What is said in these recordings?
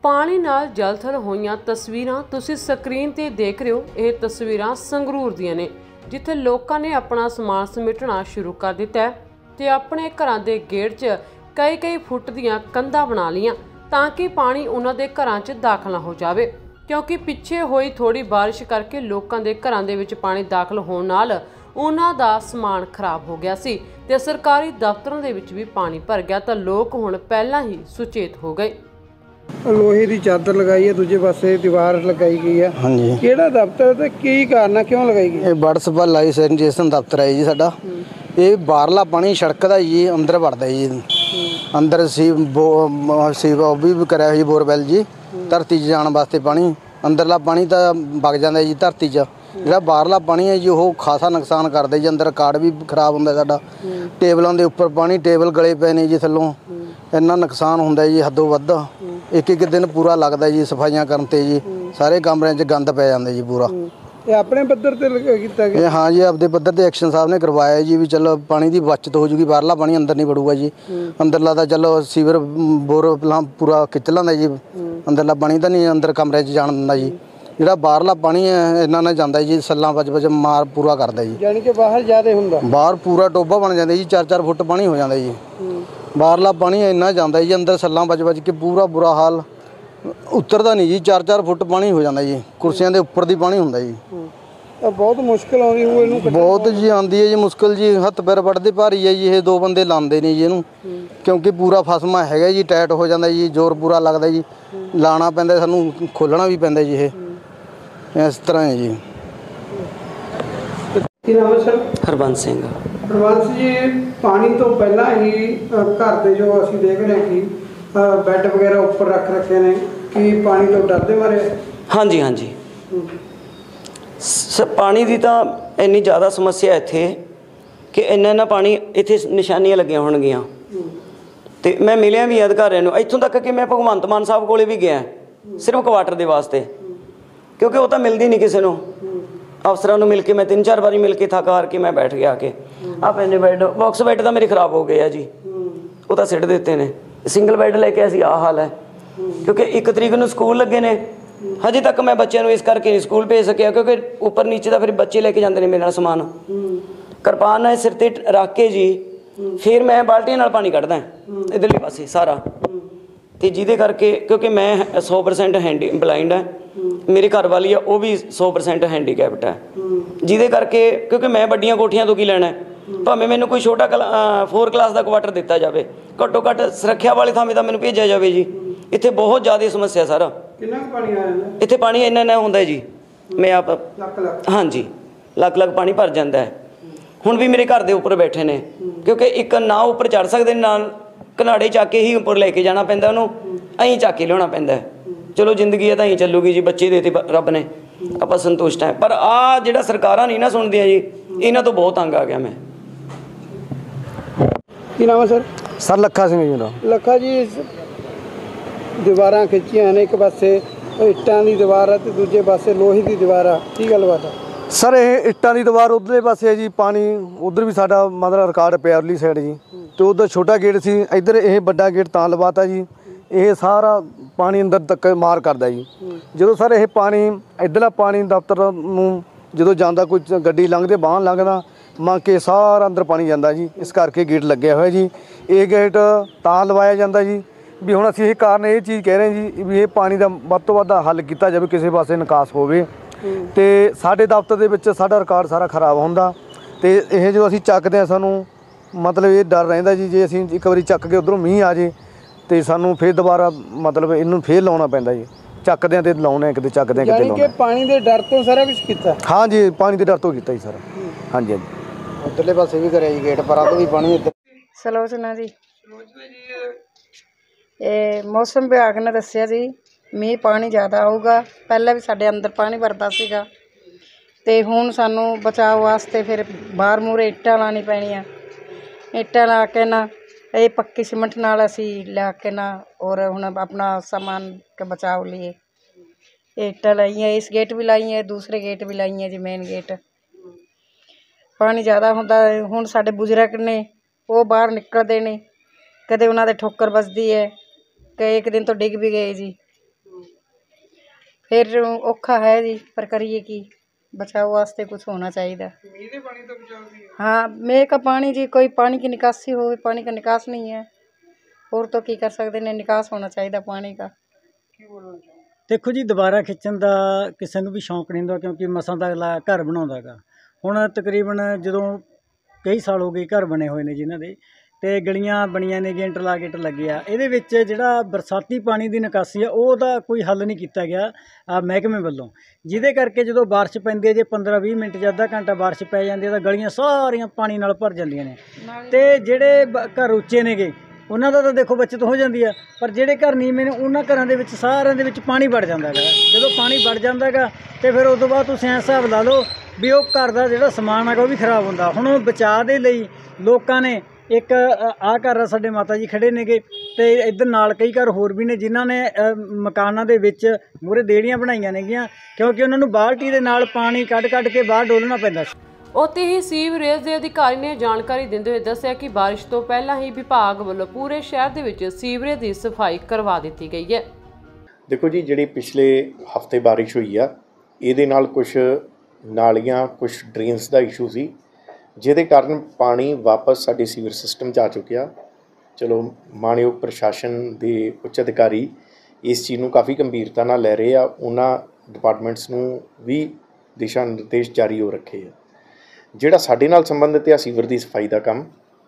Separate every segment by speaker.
Speaker 1: पानी नाल जलथल होईयां तस्वीरां तुसीं स्क्रीन ते देख रहे हो। ये तस्वीरां संगरूर दियां ने, जिथे लोकां ने अपना समान समेटना शुरू कर दिता है ते अपने घरां दे गेट च कई फुट दियां कंधां बना लियां तां कि पानी उन्हां दे घरां च दाखल ना हो जावे, क्योंकि पिछे होई थोड़ी बारिश करके लोकां दे घरां दे विच पानी दाखल होण नाल उन्हां दा समान खराब हो गया सी ते सरकारी दफ्तरां दे विच भी पानी भर गया तां लोक हुण पहिलां ही सुचेत हो गए।
Speaker 2: लोहे की चादर लगाई है, दूजे पासे दीवार लगाई गई है। हाँ जी, केड़ा दफ्तर ते की कारण है, क्यों लगाई गई?
Speaker 3: बर्ड सप्लाई सैनिटेशन दफ्तर है जी साडा। ये बाहरला पानी सड़क दा जी अंदर वड़दा जी, अंदर सीव भी कराया जी बोरवैल जी, धरती च जाने वास्ते पानी। अंदरला पानी तो वग जांदा जी धरती च, ਜਿਹੜਾ ਬਾਹਰਲਾ ਪਾਣੀ ਹੈ ਜੀ ਉਹ ਖਾਸਾ ਨੁਕਸਾਨ ਕਰਦਾ ਜੀ। ਅੰਦਰ ਕਾਰਡ ਵੀ ਖਰਾਬ ਹੁੰਦਾ ਸਾਡਾ, ਟੇਬਲਾਂ ਦੇ ਉੱਪਰ ਪਾਣੀ, ਟੇਬਲ ਗਲੇ ਪਏ ਨੇ ਜੀ ਥੱਲੋਂ, ਇੰਨਾ ਨੁਕਸਾਨ ਹੁੰਦਾ ਜੀ ਹੱਦੋਂ ਵੱਧ। ਇੱਕ ਦਿਨ ਪੂਰਾ ਲੱਗਦਾ ਜੀ ਸਫਾਈਆਂ ਕਰਨ ਤੇ ਜੀ, ਸਾਰੇ ਕਮਰਿਆਂ 'ਚ ਗੰਦ ਪੈ ਜਾਂਦਾ ਜੀ ਪੂਰਾ।
Speaker 2: ਇਹ ਆਪਣੇ ਪੱਧਰ ਤੇ ਕੀਤਾ ਗਿਆ?
Speaker 3: ਹਾਂ ਜੀ, ਆਪਦੇ ਪੱਧਰ ਤੇ ਐਕਸ਼ਨ ਸਾਹਿਬ ਨੇ ਕਰਵਾਇਆ ਜੀ ਵੀ ਚਲੋ ਪਾਣੀ ਦੀ ਬਚਤ ਹੋ ਜੂਗੀ, ਬਾਹਰਲਾ ਪਾਣੀ ਅੰਦਰ ਨਹੀਂ ਵੜੂਗਾ ਜੀ। ਅੰਦਰਲਾ ਤਾਂ ਚਲੋ ਸੀਵਰ ਬੋਰ ਪਹਿਲਾਂ ਪੂਰਾ ਖਿੱਚ ਲੈਂਦਾ ਜੀ, ਅੰਦਰਲਾ ਪਾਣੀ ਤਾਂ ਨਹੀਂ ਅੰਦਰ ਕਮਰੇ 'ਚ ਜਾਣ ਦਿੰਦਾ ਜੀ। ਜਿਹੜਾ ਬਾਹਰਲਾ ਪਾਣੀ ਹੈ ਇਹਨਾਂ ਨਾਲ ਜਾਂਦਾ ਜੀ, ਸੱਲਾਂ ਵੱਜ ਮਾਰ ਪੂਰਾ ਕਰਦਾ ਜੀ।
Speaker 2: ਯਾਨੀ ਕਿ ਬਾਹਰ ਜ਼ਿਆਦਾ ਹੁੰਦਾ,
Speaker 3: ਬਾਹਰ ਪੂਰਾ ਟੋਬਾ ਬਣ ਜਾਂਦਾ ਜੀ, 4-4 ਫੁੱਟ ਪਾਣੀ ਹੋ ਜਾਂਦਾ ਜੀ। ਬਾਹਰਲਾ ਪਾਣੀ ਇੰਨਾ ਜਾਂਦਾ ਜੀ, ਅੰਦਰ ਸੱਲਾਂ ਵੱਜ ਕੇ ਪੂਰਾ ਬੁਰਾ ਹਾਲ, ਉਤਰਦਾ ਨਹੀਂ ਜੀ। 4-4 ਫੁੱਟ ਪਾਣੀ ਹੋ ਜਾਂਦਾ ਜੀ, ਕੁਰਸੀਆਂ ਦੇ ਉੱਪਰ ਦੀ ਪਾਣੀ ਹੁੰਦਾ ਜੀ।
Speaker 2: ਬਹੁਤ ਮੁਸ਼ਕਿਲ ਆਉਂਦੀ ਹੋਊ ਇਹਨੂੰ?
Speaker 3: ਬਹੁਤ ਜੀ ਆਉਂਦੀ ਹੈ ਜੀ ਮੁਸ਼ਕਿਲ ਜੀ, ਹੱਥ ਪੈਰ ਵੱਢਦੇ ਭਾਰੀ ਹੈ ਜੀ। ਇਹ 2 ਬੰਦੇ ਲਾਉਂਦੇ ਨਹੀਂ ਜੀ ਇਹਨੂੰ, ਕਿਉਂਕਿ ਪੂਰਾ ਫਸਮਾ ਹੈਗਾ ਜੀ, ਟਾਈਟ ਹੋ ਜਾਂਦਾ ਜੀ, ਜ਼ੋਰ ਪੂਰਾ ਲੱਗਦਾ ਜੀ, ਲਾਣਾ ਪੈਂਦਾ, ਸਾਨੂੰ ਖੋਲ੍ਹਣਾ ਵੀ ਪੈਂਦਾ ਜੀ। ਇਹ ਇਸ ਤਰ੍ਹਾਂ ਹੈ ਜੀ।
Speaker 2: ਕੀ ਨਾਮ ਹੈ ਸਰ?
Speaker 4: ਹਰਬੰਸ ਸਿੰਘ।
Speaker 2: ਹਰਬੰਸ ਜੀ, ਪਾਣੀ ਤੋਂ ਪਹਿਲਾਂ ਹੀ ਘਰ ਦੇ ਜੋ ਅਸੀਂ ਦੇਖ ਰਹੇ ਹਾਂ ਕਿ ਬੈੱਡ ਵਗੈਰਾ ਉੱਪਰ ਰੱਖੇ ਨੇ, ਕਿ ਪਾਣੀ ਤੋਂ ਡਰਦੇ ਮਾਰੇ?
Speaker 4: ਹਾਂਜੀ ਹਾਂਜੀ, ਪਾਣੀ ਦੀ ਤਾਂ ਇੰਨੀ ਜ਼ਿਆਦਾ ਸਮੱਸਿਆ ਇੱਥੇ ਕਿ ਇੰਨਾ ਪਾਣੀ ਇੱਥੇ ਨਿਸ਼ਾਨੀਆਂ ਲੱਗੀਆਂ ਹੋਣਗੀਆਂ। ਅਤੇ ਮੈਂ ਮਿਲਿਆ ਵੀ ਅਧਿਕਾਰੀਆਂ ਨੂੰ, ਇੱਥੋਂ ਤੱਕ ਕਿ ਮੈਂ ਭਗਵੰਤ ਮਾਨ ਸਾਹਿਬ ਕੋਲ ਵੀ ਗਿਆ ਸਿਰਫ ਕੁਆਟਰ ਦੇ ਵਾਸਤੇ, ਕਿਉਂਕਿ ਉਹ ਤਾਂ ਮਿਲਦੀ ਨਹੀਂ ਕਿਸੇ ਨੂੰ। ਅਫਸਰਾਂ ਨੂੰ ਮਿਲ ਕੇ ਮੈਂ 3-4 ਵਾਰੀ ਮਿਲ ਕੇ ਥੱਕ ਹਾਰ ਕੇ ਮੈਂ ਬੈਠ ਗਿਆ ਕੇ। ਆਹ ਪੈਨੇ ਬੈੱਡ, ਬਾਕਸ ਬੈੱਡ ਤਾਂ ਮੇਰੇ ਖਰਾਬ ਹੋ ਗਏ ਆ ਜੀ, ਉਹ ਤਾਂ ਸਿੱਟ ਦਿੱਤੇ ਨੇ। ਸਿੰਗਲ ਬੈੱਡ ਲੈ ਕੇ ਅਸੀਂ ਆਹ ਹਾਲ ਹੈ, ਕਿਉਂਕਿ 1 ਤਰੀਕ ਨੂੰ ਸਕੂਲ ਲੱਗੇ ਨੇ। ਹਜੇ ਤੱਕ ਮੈਂ ਬੱਚਿਆਂ ਨੂੰ ਇਸ ਕਰਕੇ ਨਹੀਂ ਸਕੂਲ ਭੇਜ ਸਕਿਆ, ਕਿਉਂਕਿ ਉੱਪਰ ਨੀਚੇ ਦਾ ਫਿਰ ਬੱਚੇ ਲੈ ਕੇ ਜਾਂਦੇ ਨੇ ਮੇਰੇ ਨਾਲ ਸਮਾਨ। ਕਿਰਪਾਨ ਨਾਲ ਸਿਰ 'ਤੇ ਰੱਖ ਕੇ ਜੀ, ਫਿਰ ਮੈਂ ਬਾਲਟੀਆਂ ਨਾਲ ਪਾਣੀ ਕੱਢਦਾ ਇੱਧਰਲੇ ਪਾਸੇ ਸਾਰਾ। ਅਤੇ ਜਿਹਦੇ ਕਰਕੇ, ਕਿਉਂਕਿ ਮੈਂ 100% ਬਲਾਈਂਡ ਹੈ, ਮੇਰੇ ਘਰ ਵਾਲੀ ਆ ਉਹ ਵੀ 100% ਹੈਂਡੀਕੈਪਟ ਹੈ। ਜਿਹਦੇ ਕਰਕੇ, ਕਿਉਂਕਿ ਮੈਂ ਵੱਡੀਆਂ ਕੋਠੀਆਂ ਤੋਂ ਕੀ ਲੈਣਾ, ਭਾਵੇਂ ਮੈਨੂੰ ਕੋਈ ਛੋਟਾ 4 ਕਲਾਸ ਦਾ ਕੁਆਟਰ ਦਿੱਤਾ ਜਾਵੇ, ਘੱਟੋ ਘੱਟ ਸੁਰੱਖਿਆ ਵਾਲੇ ਥਾਵੇਂ ਤਾਂ ਮੈਨੂੰ ਭੇਜਿਆ ਜਾਵੇ ਜੀ। ਇੱਥੇ ਬਹੁਤ ਜ਼ਿਆਦਾ ਸਮੱਸਿਆ ਸਰ।
Speaker 2: ਕਿੰਨਾ ਪਾਣੀ ਆ ਜਾਂਦਾ
Speaker 4: ਇੱਥੇ? ਪਾਣੀ ਇੰਨਾ ਹੁੰਦਾ ਜੀ, ਮੈਂ ਆਪ ਹਾਂਜੀ ਲੱਖ ਪਾਣੀ ਭਰ ਜਾਂਦਾ ਹੈ। ਹੁਣ ਵੀ ਮੇਰੇ ਘਰ ਦੇ ਉੱਪਰ ਬੈਠੇ ਨੇ, ਕਿਉਂਕਿ ਇੱਕ ਨਾ ਉੱਪਰ ਚੜ੍ਹ ਸਕਦੇ, ਨਾਲ ਘਨਾੜੇ ਚੱਕ ਕੇ ਹੀ ਉੱਪਰ ਲੈ ਕੇ ਜਾਣਾ ਪੈਂਦਾ ਉਹਨੂੰ, ਐਂ ਚੱਕ ਕੇ ਲਿਆਉਣਾ ਪੈਂਦਾ। ਚਲੋ ਜ਼ਿੰਦਗੀ ਹੈ ਤਾਂ ਐਂ ਚੱਲੂਗੀ ਜੀ, ਬੱਚੇ ਦੇ ਦਿੱਤੇ ਰੱਬ ਨੇ, ਆਪਾਂ ਸੰਤੁਸ਼ਟ ਹੈ। ਪਰ ਆਹ ਜਿਹੜਾ ਸਰਕਾਰਾਂ ਨਹੀਂ ਨਾ ਸੁਣਦੀਆਂ ਜੀ, ਇਹਨਾਂ ਤੋਂ ਬਹੁਤ ਤੰਗ ਆ ਗਿਆ ਮੈਂ।
Speaker 2: ਕੀ ਨਾਮ ਹੈ ਸਰ?
Speaker 3: ਸਰ ਲੱਖਾ ਸਿੰਘ ਜੀ ਮੇਰਾ।
Speaker 2: ਲੱਖਾ ਜੀ, ਦੀਵਾਰਾਂ ਖਿੱਚੀਆਂ ਨੇ, ਇੱਕ ਪਾਸੇ ਇੱਟਾਂ ਦੀ ਦੀਵਾਰ ਆ ਤੇ ਦੂਜੇ ਪਾਸੇ ਲੋਹੇ ਦੀ ਦੀਵਾਰ ਆ, ਕੀ ਗੱਲਬਾਤ ਆ?
Speaker 3: ਸਰ ਇਹ ਇੱਟਾਂ ਦੀ ਦੀਵਾਰ ਉਧਰਲੇ ਪਾਸੇ ਹੈ ਜੀ, ਪਾਣੀ ਉਧਰ ਵੀ ਸਾਡਾ ਮਤਲਬ ਰਿਕਾਰਡ ਪਿਆ ਉਰਲੀ ਸਾਈਡ ਜੀ, ਅਤੇ ਉਧਰ ਛੋਟਾ ਗੇਟ ਸੀ, ਇੱਧਰ ਇਹ ਵੱਡਾ ਗੇਟ ਤਾਂ ਲਵਾਤਾ ਜੀ। ਇਹ ਸਾਰਾ ਪਾਣੀ ਅੰਦਰ ਤੱਕ ਮਾਰ ਕਰਦਾ ਜੀ। ਜਦੋਂ ਸਰ ਇਹ ਪਾਣੀ ਇੱਧਰਲਾ ਪਾਣੀ ਦਫ਼ਤਰ ਨੂੰ ਜਦੋਂ ਜਾਂਦਾ, ਕੋਈ ਗੱਡੀ ਲੰਘਦੇ ਬਾਹਰ ਲੰਘਦਾ ਮੰਗ ਕੇ ਸਾਰਾ ਅੰਦਰ ਪਾਣੀ ਜਾਂਦਾ ਜੀ। ਇਸ ਕਰਕੇ ਗੇਟ ਲੱਗਿਆ ਹੋਇਆ ਜੀ। ਇਹ ਗੇਟ ਤਾਂ ਲਵਾਇਆ ਜਾਂਦਾ ਜੀ ਵੀ ਹੁਣ ਅਸੀਂ ਇਹ ਕਾਰਨ ਇਹ ਚੀਜ਼ ਕਹਿ ਰਹੇ ਜੀ ਵੀ ਇਹ ਪਾਣੀ ਦਾ ਵੱਧ ਤੋਂ ਵੱਧ ਹੱਲ ਕੀਤਾ ਜਾਵੇ, ਕਿਸੇ ਪਾਸੇ ਨਿਕਾਸ ਹੋਵੇ। ਅਤੇ ਸਾਡੇ ਦਫ਼ਤਰ ਦੇ ਵਿੱਚ ਸਾਡਾ ਰਿਕਾਰਡ ਸਾਰਾ ਖਰਾਬ ਹੁੰਦਾ, ਅਤੇ ਇਹ ਜਦੋਂ ਅਸੀਂ ਚੱਕਦੇ ਹਾਂ ਸਾਨੂੰ ਮਤਲਬ ਇਹ ਡਰ ਰਹਿੰਦਾ ਜੀ, ਜੇ ਅਸੀਂ ਇੱਕ ਵਾਰੀ ਚੱਕ ਕੇ ਉੱਧਰੋਂ ਮੀਂਹ ਆ ਜੇ ਅਤੇ ਸਾਨੂੰ ਫਿਰ ਦੁਬਾਰਾ ਮਤਲਬ ਇਹਨੂੰ ਫਿਰ ਲਾਉਣਾ ਪੈਂਦਾ ਜੀ। ਚੱਕਦੇ ਹਾਂ ਅਤੇ ਲਾਉਂਦੇ ਹਾਂ, ਕਿਤੇ ਚੱਕਦੇ ਹਾਂ ਕਿਤੇ ਲਾਉਂਦੇ।
Speaker 2: ਪਾਣੀ ਦੇ ਡਰ ਤੋਂ ਸਾਰਾ ਕੁਛ ਕੀਤਾ?
Speaker 3: ਹਾਂ ਜੀ, ਪਾਣੀ ਦੇ ਡਰ ਤੋਂ ਕੀਤਾ ਜੀ ਸਰ। ਹਾਂਜੀ ਹਾਂਜੀ, ਉੱਧਰਲੇ ਪਾਸੇ ਵੀ ਕਰਿਆ ਜੀ, ਗੇਟ ਪਰਾਂ ਤੋਂ ਵੀ ਪਾਣੀ।
Speaker 5: ਸਲੋਚਨਾ ਜੀ, ਇਹ ਮੌਸਮ ਵਿਭਾਗ ਨੇ ਦੱਸਿਆ ਜੀ ਮੀਂਹ ਪਾਣੀ ਜ਼ਿਆਦਾ ਆਊਗਾ। ਪਹਿਲਾਂ ਵੀ ਸਾਡੇ ਅੰਦਰ ਪਾਣੀ ਵਰਦਾ ਸੀਗਾ, ਅਤੇ ਹੁਣ ਸਾਨੂੰ ਬਚਾਅ ਵਾਸਤੇ ਫਿਰ ਬਾਹਰ ਮੂਹਰੇ ਇੱਟਾਂ ਲਾਉਣੀ ਪੈਣੀਆਂ। ਇੱਟਾਂ ਲਾ ਕੇ ਨਾ ਇਹ ਪੱਕੀ ਸੀਮੈਂਟ ਨਾਲ ਅਸੀਂ ਲਿਆ ਕੇ ਨਾ, ਔਰ ਹੁਣ ਆਪਣਾ ਸਾਮਾਨ ਕੇ ਬਚਾਓ ਲਈ ਇੱਟਾਂ ਲਾਈਆਂ। ਇਸ ਗੇਟ ਵੀ ਲਾਈਆਂ, ਦੂਸਰੇ ਗੇਟ ਵੀ ਲਾਈਆਂ ਜੀ, ਮੇਨ ਗੇਟ। ਪਾਣੀ ਜ਼ਿਆਦਾ ਹੁੰਦਾ, ਹੁਣ ਸਾਡੇ ਬਜ਼ੁਰਗ ਨੇ ਉਹ ਬਾਹਰ ਨਿਕਲਦੇ ਨੇ, ਕਦੇ ਉਹਨਾਂ ਦੇ ਠੋਕਰ ਵੱਜਦੀ ਹੈ, ਕਈ ਇੱਕ ਦਿਨ ਤੋਂ ਡਿੱਗ ਵੀ ਗਏ ਜੀ। ਫਿਰ ਔਖਾ ਹੈ ਜੀ, ਪਰ ਕਰੀਏ ਕੀ, ਬਚਾਓ ਵਾਸਤੇ ਕੁਝ ਹੋਣਾ ਚਾਹੀਦਾ।
Speaker 2: ਮੀਂਹ ਦੇ ਪਾਣੀ ਤੋਂ ਬਚਾਓ ਦੀ
Speaker 5: हाँ, मेरे का पानी जी, कोई पानी की निकासी हो, पानी का निकास नहीं है, और तो की कर सकते ने, निकास होना चाहिए पानी का।
Speaker 2: ਕੀ ਬੋਲਣਾ ਚਾਹੁੰਦੇ?
Speaker 6: ਦੇਖੋ ਜੀ, ਦੁਬਾਰਾ ਖਿੱਚਣ ਦਾ ਕਿਸੇ ਨੂੰ ਵੀ ਸ਼ੌਂਕ ਨਹੀਂ ਹੁੰਦਾ, ਕਿਉਂਕਿ ਮਸਾਂ ਦਾ ਅਗਲਾ ਘਰ ਬਣਾਉਂਦਾ ਗਾ। ਹੁਣ ਤਕਰੀਬਨ ਜਦੋਂ ਕਈ ਸਾਲ ਹੋ ਗਏ ਘਰ ਬਣੇ ਹੋਏ ਨੇ ਜਿਨ੍ਹਾਂ ਦੇ, ਤੇ ਗਲੀਆਂ ਬਣੀਆਂ ਨੇ, ਇੰਟਰਲਾਕੇਟ ਲੱਗੇ ਆ, ਇਹਦੇ ਵਿੱਚ ਜਿਹੜਾ ਬਰਸਾਤੀ ਪਾਣੀ ਦੀ ਨਿਕਾਸੀ ਆ ਉਹਦਾ ਕੋਈ ਹੱਲ ਨਹੀਂ ਕੀਤਾ ਗਿਆ ਮਹਿਕਮੇ ਵੱਲੋਂ, ਜਿਹਦੇ ਕਰਕੇ ਜਦੋਂ ਬਾਰਿਸ਼ ਪੈਂਦੀ ਹੈ, ਜੇ 15-20 ਮਿੰਟ ਜਾਂ ਅੱਧਾ ਘੰਟਾ ਬਾਰਿਸ਼ ਪੈ ਜਾਂਦੀ ਹੈ ਤਾਂ ਗਲੀਆਂ ਸਾਰੀਆਂ ਪਾਣੀ ਨਾਲ ਭਰ ਜਾਂਦੀਆਂ ਨੇ। ਤੇ ਜਿਹੜੇ ਘਰ ਉੱਚੇ ਨੇਗੇ ਉਹਨਾਂ ਦਾ ਤਾਂ ਦੇਖੋ ਬੱਚਤ ਹੋ ਜਾਂਦੀ ਆ, ਪਰ ਜਿਹੜੇ ਘਰ ਨੀਵੇਂ ਨੇ ਉਹਨਾਂ ਘਰਾਂ ਦੇ ਵਿੱਚ ਸਾਰਿਆਂ ਦੇ ਵਿੱਚ ਪਾਣੀ ਵੜ ਜਾਂਦਾ ਹੈਗਾ। ਜਦੋਂ ਪਾਣੀ ਵੜ ਜਾਂਦਾ ਹੈਗਾ ਤੇ ਫਿਰ ਉਸ ਤੋਂ ਬਾਅਦ ਤੁਸੀਂ ਐਂ ਹਿਸਾਬ ਲਾ ਲਓ ਵੀ ਉਹ ਘਰ ਦਾ ਜਿਹੜਾ ਸਮਾਨ ਹੈਗਾ ਉਹ ਵੀ ਖਰਾਬ ਹੁੰਦਾ। ਹੁਣ ਬਚਾਅ ਦੇ ਲਈ ਲੋਕਾਂ ਨੇ ਇੱਕ ਆਹ ਘਰ ਸਾਡੇ ਮਾਤਾ ਜੀ ਖੜ੍ਹੇ ਨੇਗੇ, ਤੇ ਇੱਧਰ ਨਾਲ ਕਈ ਘਰ ਹੋਰ ਵੀ ਨੇ ਜਿਨ੍ਹਾਂ ਨੇ ਮਕਾਨਾਂ ਦੇ ਵਿੱਚ ਮੂਹਰੇ ਦੇੜੀਆਂ ਬਣਾਈਆਂ ਨੇਗੀਆਂ, ਕਿਉਂਕਿ ਉਹਨਾਂ ਨੂੰ ਬਾਲਟੀ ਦੇ ਨਾਲ ਪਾਣੀ ਕੱਢ ਕੇ ਬਾਹਰ ਡੋਲਣਾ ਪੈਂਦਾ ਸੀ।
Speaker 1: ਉੱਥੇ ਹੀ ਸੀਵਰੇਜ ਦੇ ਅਧਿਕਾਰੀ ਨੇ ਜਾਣਕਾਰੀ ਦਿੰਦੇ ਹੋਏ ਦੱਸਿਆ ਕਿ ਬਾਰਿਸ਼ ਤੋਂ ਪਹਿਲਾਂ ਹੀ ਵਿਭਾਗ ਵੱਲੋਂ ਪੂਰੇ ਸ਼ਹਿਰ ਦੇ ਵਿੱਚ ਸੀਵਰੇਜ ਦੀ ਸਫਾਈ ਕਰਵਾ ਦਿੱਤੀ ਗਈ ਹੈ।
Speaker 7: ਦੇਖੋ ਜੀ, ਜਿਹੜੀ ਪਿਛਲੇ ਹਫ਼ਤੇ ਬਾਰਿਸ਼ ਹੋਈ ਆ, ਇਹਦੇ ਨਾਲ ਕੁਝ ਨਾਲੀਆਂ, ਕੁਝ ਡਰੇਨਸ ਦਾ ਇਸ਼ੂ ਸੀ, ਜਿਹਦੇ ਕਾਰਨ ਪਾਣੀ ਵਾਪਸ ਸਾਡੇ ਸੀਵਰ ਸਿਸਟਮ 'ਚ ਆ ਚੁੱਕਿਆ। ਚਲੋ, ਮਾਣਯੋਗ ਪ੍ਰਸ਼ਾਸਨ ਦੇ ਉੱਚ ਅਧਿਕਾਰੀ ਇਸ ਚੀਜ਼ ਨੂੰ ਕਾਫੀ ਗੰਭੀਰਤਾ ਨਾਲ ਲੈ ਰਹੇ ਆ। ਉਹਨਾਂ ਡਿਪਾਰਟਮੈਂਟਸ ਨੂੰ ਵੀ ਦਿਸ਼ਾ ਨਿਰਦੇਸ਼ ਜਾਰੀ ਹੋ ਰੱਖੇ ਆ। ਜਿਹੜਾ ਸਾਡੇ ਨਾਲ ਸੰਬੰਧਿਤ ਆ ਸੀਵਰ ਦੀ ਸਫਾਈ ਦਾ ਕੰਮ,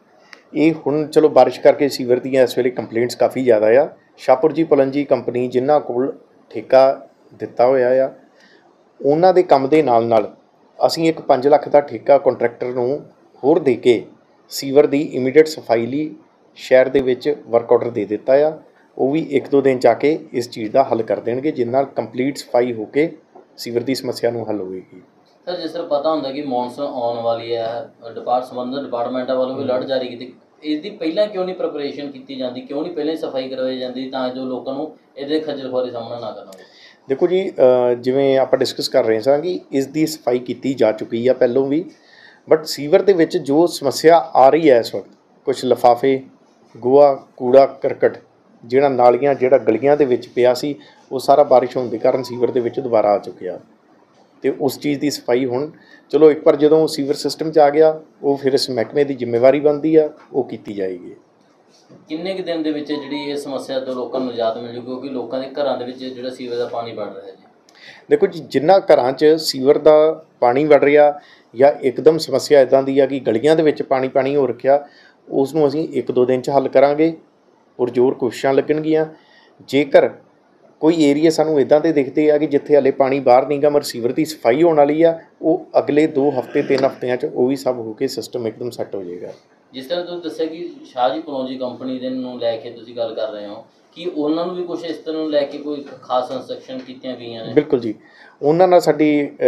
Speaker 7: ਇਹ ਹੁਣ ਚਲੋ ਬਾਰਿਸ਼ ਕਰਕੇ ਸੀਵਰ ਦੀਆਂ ਇਸ ਵੇਲੇ ਕੰਪਲੇਂਟਸ ਕਾਫੀ ਜ਼ਿਆਦਾ ਆ। ਸ਼ਾਹਪੁਰ ਜੀ ਪਲੰਜੀ ਕੰਪਨੀ ਜਿਨ੍ਹਾਂ ਕੋਲ ਠੇਕਾ ਦਿੱਤਾ ਹੋਇਆ ਆ, ਉਹਨਾਂ ਦੇ ਕੰਮ ਦੇ ਨਾਲ ਅਸੀਂ ਇੱਕ 5 ਲੱਖ ਦਾ ਠੇਕਾ ਕੰਟਰੈਕਟਰ ਨੂੰ ਹੋਰ ਦੇ ਕੇ ਸੀਵਰ ਦੀ ਇਮੀਡੀਏਟ ਸਫਾਈ ਲਈ ਸ਼ਹਿਰ ਦੇ ਵਿੱਚ ਵਰਕ ਆਰਡਰ ਦੇ ਦਿੱਤਾ ਆ। ਉਹ ਵੀ 1-2 ਦਿਨ 'ਚ ਆ ਕੇ ਇਸ ਚੀਜ਼ ਦਾ ਹੱਲ ਕਰ ਦੇਣਗੇ, ਜਿਸ ਨਾਲ ਕੰਪਲੀਟ ਸਫਾਈ ਹੋ ਕੇ ਸੀਵਰ ਦੀ ਸਮੱਸਿਆ ਨੂੰ ਹੱਲ ਹੋਵੇਗੀ।
Speaker 8: ਸਰ, ਜਿਸ ਤਰ੍ਹਾਂ ਪਤਾ ਹੁੰਦਾ ਕਿ ਮੌਨਸੂਨ ਆਉਣ ਵਾਲੀ ਹੈ, ਸੰਬੰਧਿਤ ਡਿਪਾਰਟਮੈਂਟਾਂ ਵੱਲੋਂ ਵੀ ਅਲਰਟ ਜਾਰੀ ਕੀਤੀ, इसकी पहला क्यों नहीं प्रिपरेशन की जाती, क्यों नहीं पहले सफाई करवाई जाती ताकि लोगों को ये खज्जल खुआरी सामना ना करना हो?
Speaker 7: देखो जी, जिवें आप डिस्कस कर रहे हैं कि इसकी सफाई की जा चुकी है पहलों भी, बट सीवर के विच जो समस्या आ रही है इस वक्त, कुछ लिफाफे, गोहा, कूड़ा करकट जिहड़ा नालियां जिहड़ा गलियां दे विच पिया सी, वो सारा बारिश होने के कारण सीवर के विच दोबारा आ चुकिया। तो उस चीज़ की सफाई हुण चलो एक बार जो सीवर सिस्टम च आ गया, वो फिर इस महकमे की जिम्मेवारी बनती है, वो की जाएगी।
Speaker 8: किन्ने के दिन दे विच जिहड़ी इस समस्या तो लोगों को निजात मिल जू, क्योंकि लोगों के घरां दे विच जिहड़ा सीवर का पानी बढ़ रहा है जी?
Speaker 7: देखो जी, जिन्ना घरां च सीवर का पानी वड़ रहा या एकदम समस्या इदां दी है कि गलियां दे विच पानी हो रखिया, उसनूं असीं 1-2 दिन च हल करांगे, पुरजोर कोशिशां लगणगीਆਂ। जेकर कोई एरिया सानूं इदां दे दिखते हैं कि जिथे हले पानी बाहर नहीं गा मगर सीवर की सफाई होने वाली है, वो अगले 2 हफ्ते 3 हफ्तिਆਂ च वो भी सब होके सिस्टम एकदम सैट हो जाएगा।
Speaker 8: जिस तरह तुसीं दस्सिया कि शाह जी पलौंजी कंपनी दे नूं लैके तुसीं गल कर रहे हो कि उन्हां नूं भी कुछ इस तरह लैके कोई खास इंस्ट्रक्शन कीतियां गईयां ने?
Speaker 7: बिल्कुल जी, उन्हां नाल साडी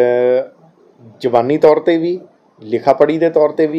Speaker 7: जबानी तौर पर भी, लिखा पढ़ी के तौर पर भी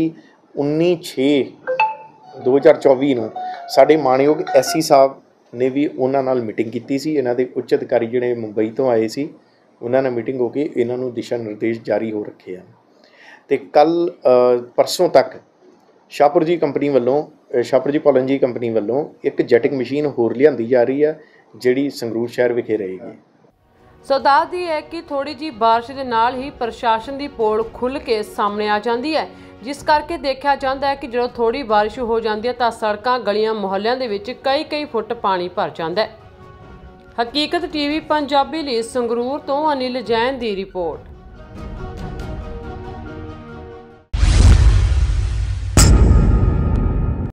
Speaker 7: 19/6/2024 नूं साडे माणयोग SC साहब ने भी उन्हां नाल मीटिंग की सी। इन्हां दे उच्च अधिकारी जिहड़े मुंबई तो आए सी, उन्हां नाल मीटिंग हो के इन्हां नूं दिशा निर्देश जारी हो रखे हैं। तो कल परसों तक शाहपुर जी कंपनी वालों, शाहपुर जी पलंजी कंपनी वालों एक जैटिंग मशीन होर लिआंदी जा रही है, जिहड़ी संगरूर शहर विखे रहेगी।
Speaker 1: सो दस दी है कि थोड़ी जी बारिश के नाल ही प्रशासन की पोल खुल के सामने आ जाती है, जिस करके देखा जाता है कि जो थोड़ी बारिश हो जाती है तो सड़कों गलियां मुहल्लियां दे विच कई फुट पानी भर जाता है। हकीकत TV पंजाबी लई संगरूर तो अनिल जैन की रिपोर्ट।